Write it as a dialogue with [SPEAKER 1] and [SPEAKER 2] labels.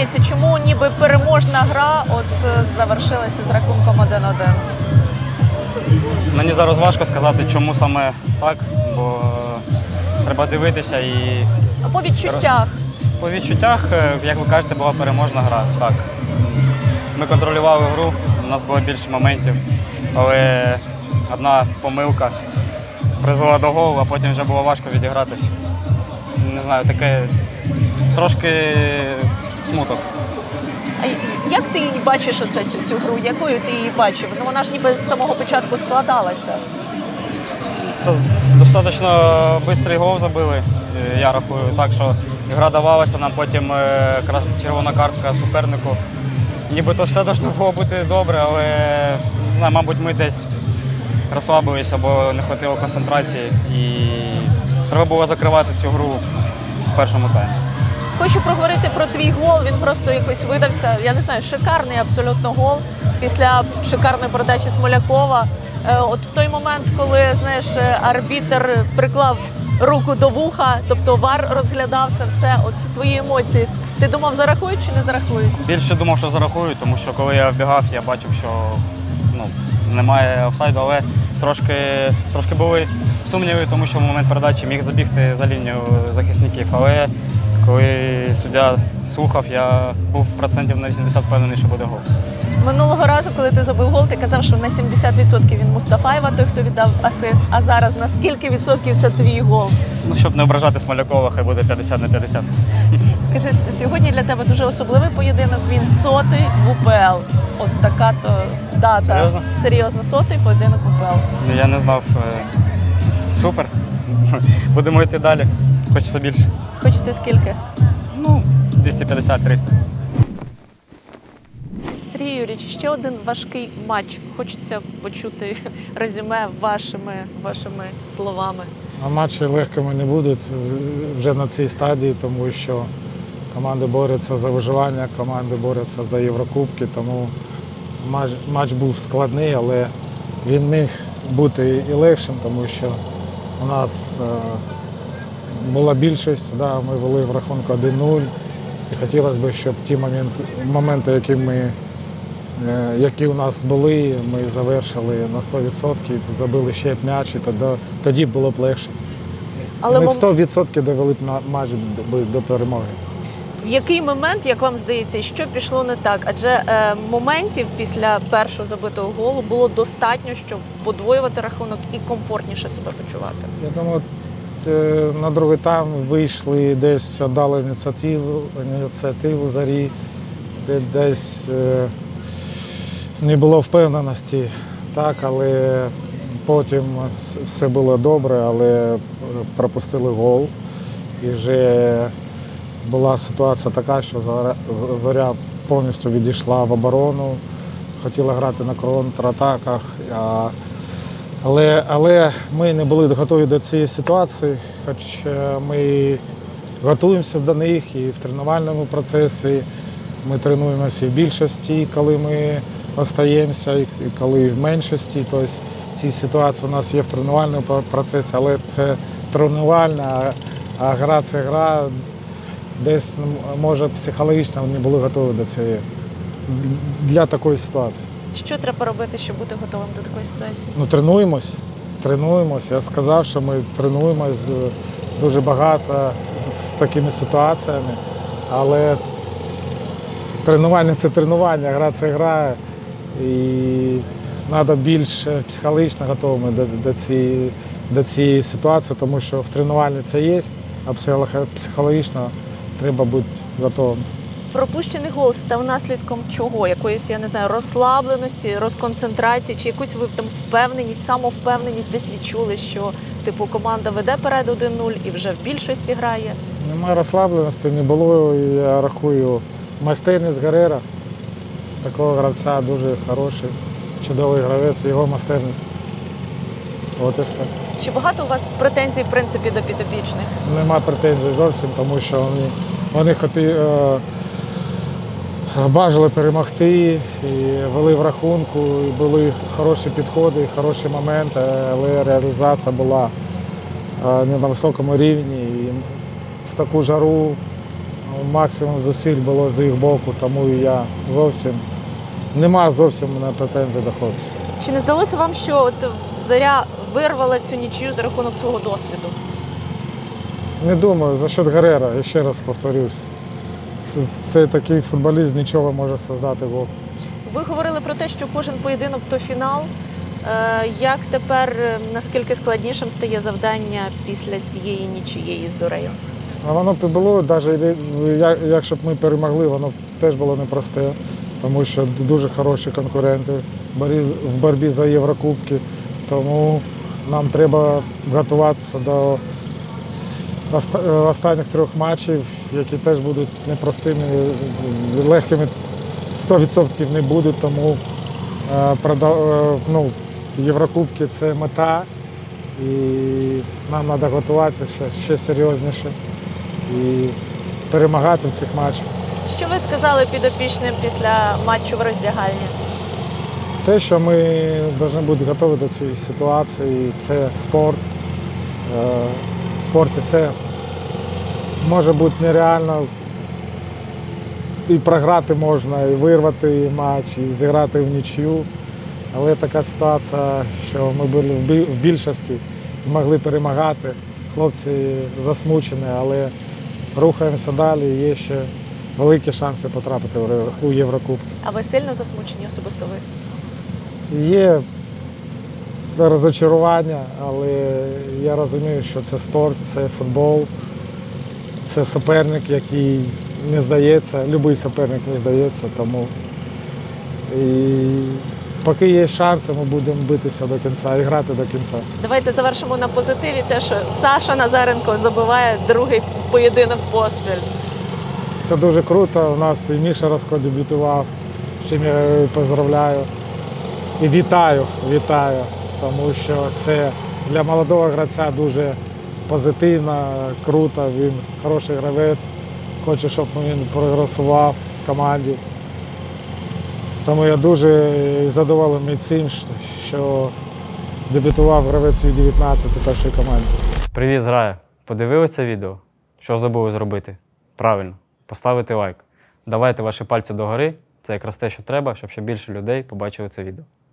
[SPEAKER 1] подобається, чому ніби переможна гра завершилася з рахунком 1-1?
[SPEAKER 2] Мені зараз важко сказати, чому саме так, бо треба дивитися і…
[SPEAKER 1] А по відчуттях?
[SPEAKER 2] По відчуттях, як ви кажете, була переможна гра. Так. Ми контролювали гру, у нас було більше моментів, але одна помилка призвела до голу, а потім вже було важко відігратися. Не знаю, таке трошки смуток.
[SPEAKER 1] А як ти її бачиш цю гру? Якою ти її бачив? Ну вона ж ніби з самого початку складалася.
[SPEAKER 2] Достатньо швидкий гол забили, я рахую. Так що гра давалася, нам потім червона картка супернику. Нібито все повинно було бути добре, але, не знаю, мабуть, ми десь розслабилися, бо не вистачило концентрації. І треба було закривати цю гру в першому таймі.
[SPEAKER 1] Хочу проговорити про твій гол, він просто якось видався, я не знаю, шикарний абсолютно гол після шикарної передачі Смолякова. От в той момент, коли, знаєш, арбітр приклав руку до вуха, тобто ВАР розглядав це все, от твої емоції. Ти думав, зарахують чи не зарахують?
[SPEAKER 2] Більше думав, що зарахують, тому що коли я вбігав, я бачив, що немає офсайду, але трошки були сумніви, тому що в момент передачі міг забігти за лінію захисників. Але коли суддя слухав, я був процентів на 80 впевнений, що буде гол.
[SPEAKER 1] Минулого разу, коли ти забив гол, ти казав, що на 70% він Мустафаєва, той, хто віддав асист. А зараз на скільки відсотків це твій гол?
[SPEAKER 2] Ну, щоб не ображати Смолякова, хай буде 50 на 50.
[SPEAKER 1] Скажи, сьогодні для тебе дуже особливий поєдинок, він 100-й в УПЛ. От така то дата.
[SPEAKER 2] Серйозно?
[SPEAKER 1] Серйозно, 100-й поєдинок в УПЛ.
[SPEAKER 2] Я не знав. Супер. Будемо йти далі. Хочеться більше.
[SPEAKER 1] Хочеться скільки?
[SPEAKER 2] Ну, 250-300.
[SPEAKER 1] Сергій Юрійович, ще один важкий матч. Хочеться почути резюме вашими словами.
[SPEAKER 3] А матчі легкими не будуть вже на цій стадії, тому що команди борються за виживання, команди борються за Єврокубки, тому матч був складний, але він міг бути і легшим, тому що у нас була більшість, ми вели в рахунку 1-0. І хотілося б, щоб ті моменти, які у нас були, ми завершили на 100%, забили ще м'яч, і тоді було б легше. Ми б 100% довели б матч до перемоги.
[SPEAKER 1] В який момент, як вам здається, що пішло не так? Адже моментів після першого забитого голу було достатньо, щоб подвоювати рахунок і комфортніше себе почувати.
[SPEAKER 3] Я думаю, на другий тайм вийшли, десь дали ініціативу Зорі, десь не було впевненості, так, але потім все було добре, але пропустили гол. І вже була ситуація така, що Зоря повністю відійшла в оборону, хотіла грати на контратаках. Але ми не були готові до цієї ситуації, хоч ми готуємося до них і в тренувальному процесі. Ми тренуємося і в більшості, коли ми остаємося, і коли в меншості. Тобто ці ситуації у нас є в тренувальному процесі, але це тренувальна, а гра – це гра. Десь, може, психологічно не були готові для такої ситуації.
[SPEAKER 1] Що треба робити, щоб бути готовим до такої ситуації?
[SPEAKER 3] Ну, тренуємось. Я сказав, що ми тренуємось дуже багато з такими ситуаціями, але тренування – це тренування, гра – це гра, і треба більш психологічно готовими до цієї ситуації, тому що в тренуванні це є, а психологічно треба бути готовим.
[SPEAKER 1] Пропущений гол став наслідком чого? Якоїсь, я не знаю, розслабленості, розконцентрації, чи якусь ви там впевненість, самовпевненість десь відчули, що типу команда веде перед 1-0 і вже в більшості грає?
[SPEAKER 3] Немає розслабленості, не було. Я рахую, майстерність Герера, такого гравця, дуже хороший, чудовий гравець, його майстерність. От і все.
[SPEAKER 1] Чи багато у вас претензій, в принципі, до підопічних?
[SPEAKER 3] Нема претензій зовсім, тому що вони бажали перемогти, і вели в рахунку, і були хороші підходи, хороші моменти, але реалізація була не на високому рівні. І в таку жару Максимум зусиль було з їх боку, тому і я нема зовсім у мене претензій до хлопців.
[SPEAKER 1] Чи не здалося вам, що от Зоря вирвала цю нічию за рахунок свого досвіду?
[SPEAKER 3] Не думаю, за счет Геррера, я ще раз повторюсь. Це такий футболіст, нічого може создати гол.
[SPEAKER 1] Ви говорили про те, що кожен поєдинок – то фінал. Як тепер, наскільки складнішим стає завдання після цієї нічиєї з Зорею?
[SPEAKER 3] А воно б було, навіть якщо б ми перемогли, воно б теж було непросте, тому що дуже хороші конкуренти в боротьбі за Єврокубки. Тому нам треба готуватися до останніх 3 матчів, які теж будуть непростими, легкими 100% не будуть, тому Єврокубки – це мета, і нам треба готуватися ще серйозніше і перемагати в цих матчах.
[SPEAKER 1] Що ви сказали підопічним після матчу в роздягальні?
[SPEAKER 3] Те, що ми повинні бути готові до цієї ситуації, це спорт. В спорті все може бути нереально. І програти можна, і вирвати матч, і зіграти в нічию. Але така ситуація, що ми були в більшості, могли перемагати. Хлопці засмучені, але рухаємося далі, є ще великі шанси потрапити у Єврокубки.
[SPEAKER 1] А ви сильно засмучені особисто ви?
[SPEAKER 3] Є розчарування, але я розумію, що це спорт, це футбол, це суперник, який не здається, будь-який суперник не здається, тому поки є шанси, ми будемо битися до кінця і грати до кінця.
[SPEAKER 1] Давайте завершимо на позитиві те, що Саша Назаренко забиває другий поєдинок поспіль.
[SPEAKER 3] Це дуже круто. У нас і Міша Роско дебютував, з чим я поздравляю. І вітаю, тому що це для молодого гравця дуже позитивно, круто. Він хороший гравець, хоче, щоб він прогресував в команді. Тому я дуже задоволений цим, що дебютував гравець U19 у першій команді.
[SPEAKER 2] Привіт, Зграя! Подивилися це відео? Що забули зробити? Правильно, поставити лайк. Давайте ваші пальці догори, це якраз те, що треба, щоб ще більше людей побачили це відео.